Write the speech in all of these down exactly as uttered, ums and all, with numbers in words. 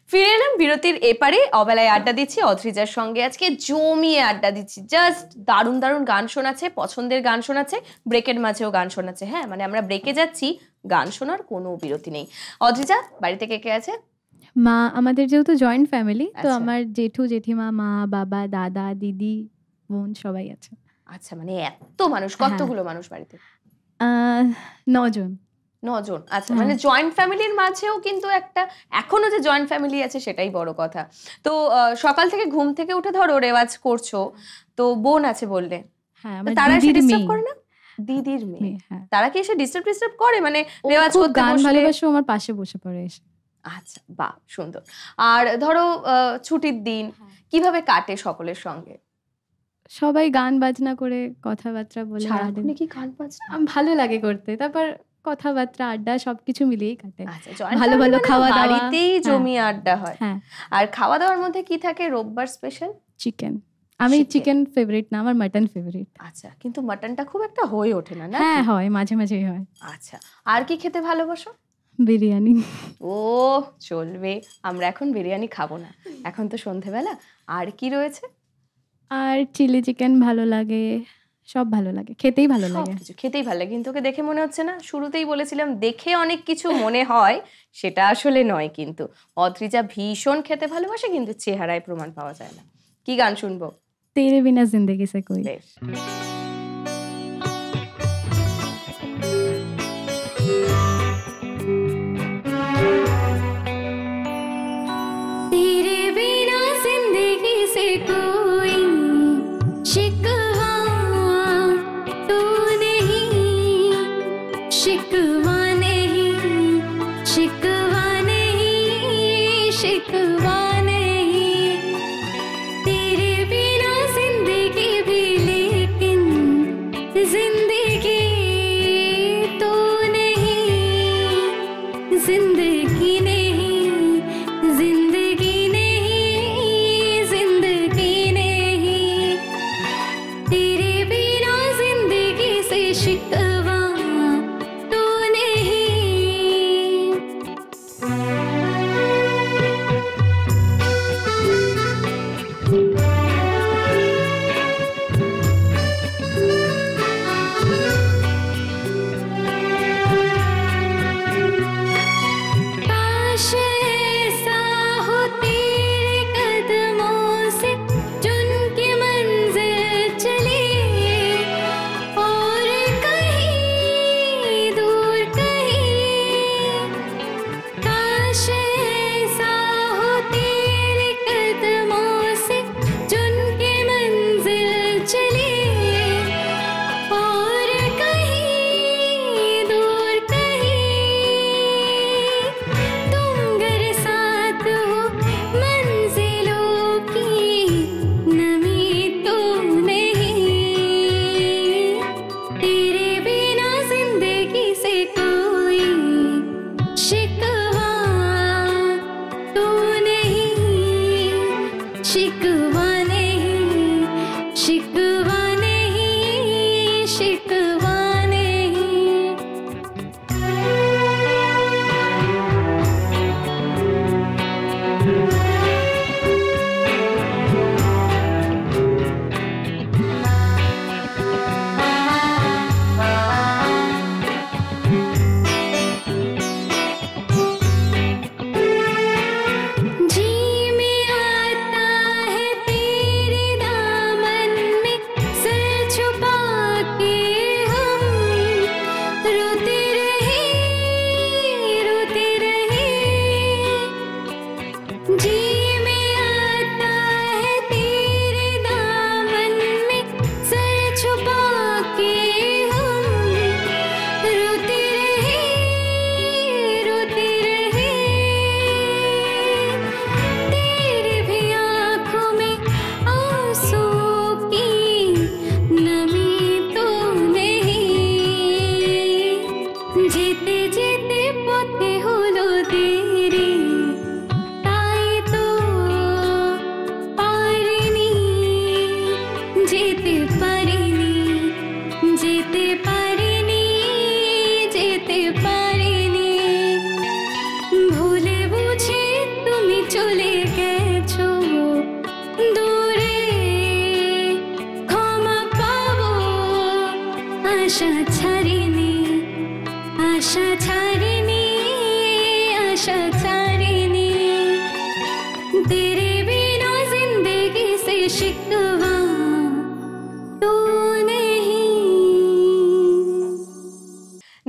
ফিরে এলাম বিরতির এপারে, অবেলায় আড্ডা দিচ্ছি অদ্রিজার সঙ্গে। আজকে জমিয়ে আড্ডা দিচ্ছি, জাস্ট দারুণ দারুণ গান শোনাচ্ছে, পছন্দের গান শোনাচ্ছে, ব্রেকের মাঝেও গান শোনাচ্ছে। হ্যাঁ মানে আমরা ব্রেকে যাচ্ছি, গান শোনার কোনো বিরতি নেই। অদ্রিজা, বাড়িতে কে কে আছে? মা, আমাদের যেহেতু জয়েন্ট ফ্যামিলি, তো আমার জেঠু জেঠিমা, মা, বাবা, দাদা, দিদি, বোন সবাই আছে। আচ্ছা, মানে এত মানুষ, কতগুলো মানুষ বাড়িতে? নজন। নজন, আচ্ছা। মানে জয়েন্ট ফ্যামিলির মাঝেও কিন্তু একটা এখনো যে জয়েন্ট ফ্যামিলি আছে সেটাই বড় কথা। তো সকাল থেকে ঘুম থেকে উঠে ধরো রেওয়াজ করছো, তো বোন আছে বললে, তারা এসে ডিস্টার্ব করে না? দিদির মেয়ে, তারা কি এসে ডিস্টার্ব ডিস্টার্ব করে? মানে রেওয়াজ করতে গান ভালোবাসে, আমার পাশে বসে পড়ে এসে। আচ্ছা, বাহ, সুন্দর। আর ধরো ছুটির দিন কিভাবে কাটে সকলের সঙ্গে? সবাই গান বাজনা করে কথাবার্তা বলে। সারাদিনে কি গান বাজনা ভালো লাগে করতে, তারপর কথাবার্তা আড্ডা সবকিছু মিলিয়েই কাটে। ভালো ভালো খাওয়া দাওয়া, বাড়িতেই জমিয়ে আড্ডা হয়। আর খাওয়া দাওয়ার মধ্যে কি থাকে রোববার স্পেশাল? চিকেন। আমি চিকেন ফেভারিট না, আমার মাটন ফেভারিট। আচ্ছা, কিন্তু মাটনটা খুব একটা হয়ে ওঠে না? না, হ্যাঁ হয়, মাঝে মাঝেই হয়। আচ্ছা, আর কি খেতে ভালোবাসো? বিরিয়ানি। ও চলবে, আমরা এখন বিরিয়ানি খাবো না, এখন তো সন্ধেবেলা। আর কি রয়েছে? আর চিলি চিকেন ভালো লাগে, সব ভালো লাগে, খেতেই ভালো লাগে, কিছু খেতেই ভালো লাগে। কিন্তু ওকে দেখে মনে হচ্ছে না, শুরুতেই বলেছিলাম দেখে অনেক কিছু মনে হয়, সেটা আসলে নয়। কিন্তু অদ্রিজা ভীষণ খেতে ভালোবাসে, কিন্তু চেহারায় প্রমাণ পাওয়া যায় না। কি গান শুনবো? তেরে বিনা জিন্দেগি সে কোই। शिकवा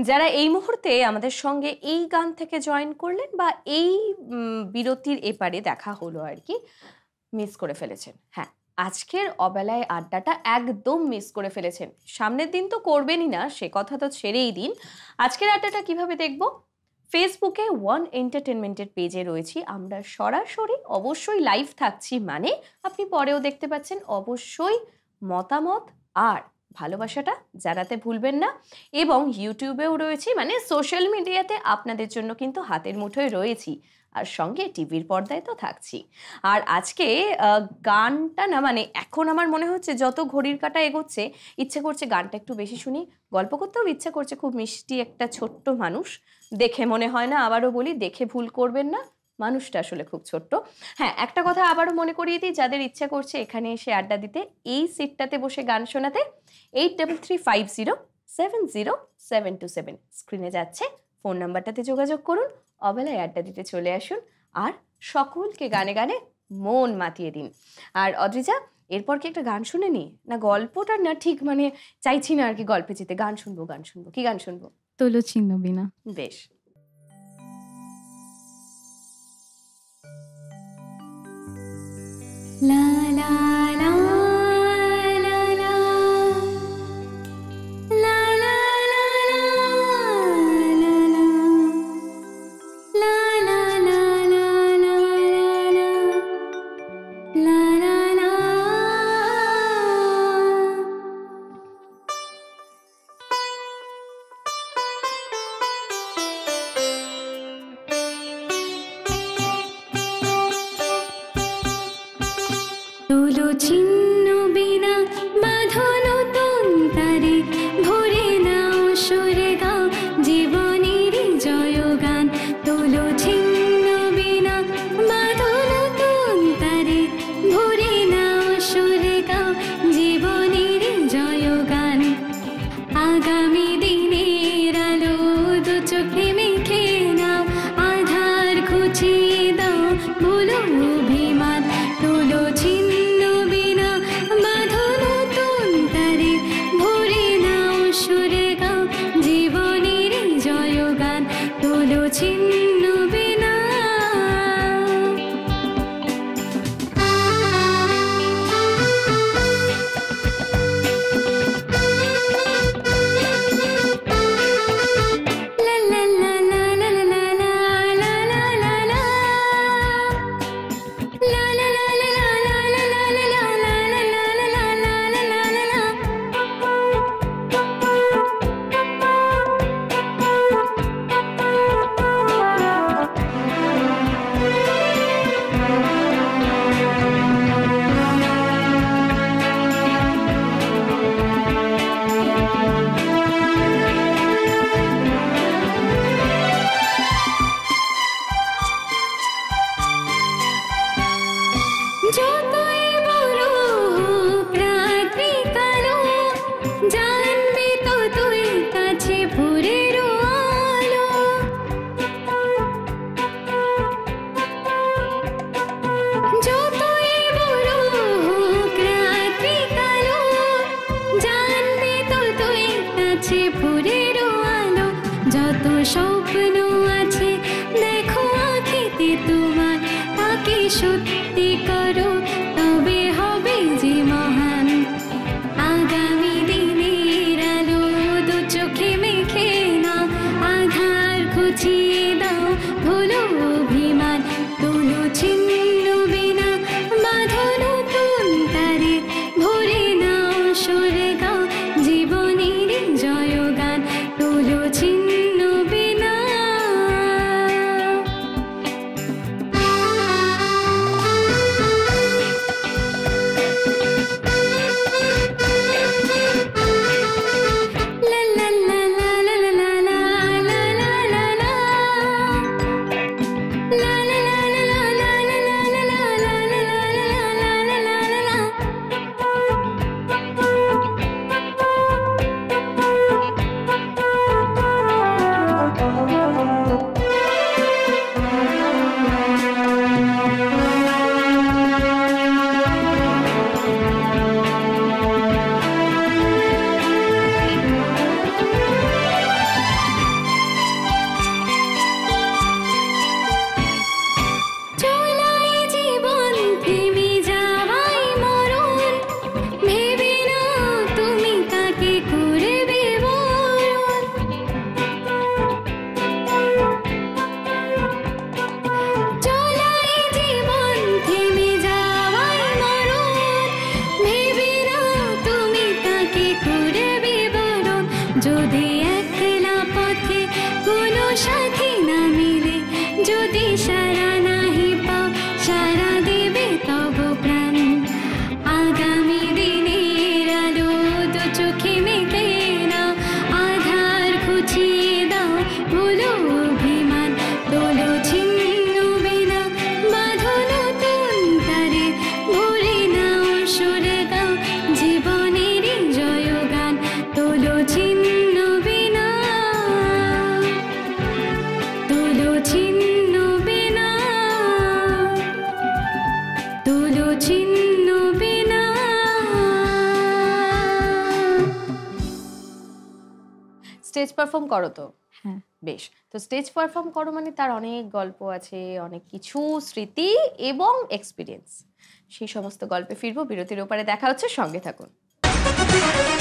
যারা এই মুহূর্তে আমাদের সঙ্গে এই গান থেকে জয়েন করলেন বা এই বিরতির এপারে দেখা হলো আর কি, মিস করে ফেলেছেন। হ্যাঁ, আজকের অবেলায় আড্ডাটা একদম মিস করে ফেলেছেন। সামনের দিন তো করবেনই না, সে কথা তো ছেড়েই দিন। আজকের আড্ডাটা কিভাবে দেখব? ফেসবুকে ওয়ান এন্টারটেনমেন্টের পেজে রয়েছি আমরা সরাসরি, অবশ্যই লাইভ থাকছি, মানে আপনি পরেও দেখতে পাচ্ছেন। অবশ্যই মতামত আর ভালোবাসাটা জানাতে ভুলবেন না। এবং ইউটিউবেও রয়েছি, মানে সোশ্যাল মিডিয়াতে আপনাদের জন্য কিন্তু হাতের মুঠোয় রয়েছি, আর সঙ্গে টিভির পর্দায় তো থাকছি। আর আজকে গানটা না, মানে এখন আমার মনে হচ্ছে যত ঘড়ির কাঁটা এগোচ্ছে ইচ্ছে করছে গানটা একটু বেশি শুনি, গল্প করতেও ইচ্ছে করছে। খুব মিষ্টি একটা ছোট্ট মানুষ, দেখে মনে হয় না, আবারও বলি দেখে ভুল করবেন না, মানুষটা আসলে খুব ছোট্ট। হ্যাঁ, একটা কথা আবারও মনে করিয়ে দিই, যাদের ইচ্ছা করছে এখানে এসে আড্ডা দিতে, এই সিটটাতে বসে গান শোনাতে, eight double three five zero seven zero seven two seven স্ক্রিনে যাচ্ছে, ফোন নাম্বারটাতে যোগাযোগ করুন, অবেলায় আড্ডা দিতে চলে আসুন, আর সকলকে গানে গানে মন মাতিয়ে দিন। আর অদ্রিজা, এরপর কি একটা গান শুনে নি? না গল্পটা না ঠিক মানে চাইছি না আর কি গল্পে যেতে, গান শুনবো গান শুনবো কি গান শুনবো? তোলো ছিন্ন বিনা। বেশ। লা লা লা স্টেজ পারফর্ম করো তো? হ্যাঁ। বেশ, তো স্টেজ পারফর্ম করো মানে তার অনেক গল্প আছে, অনেক কিছু স্মৃতি এবং এক্সপিরিয়েন্স। সেই সমস্ত গল্পে ফিরবো, বিরতির ওপারে দেখা হচ্ছে, সঙ্গে থাকুন।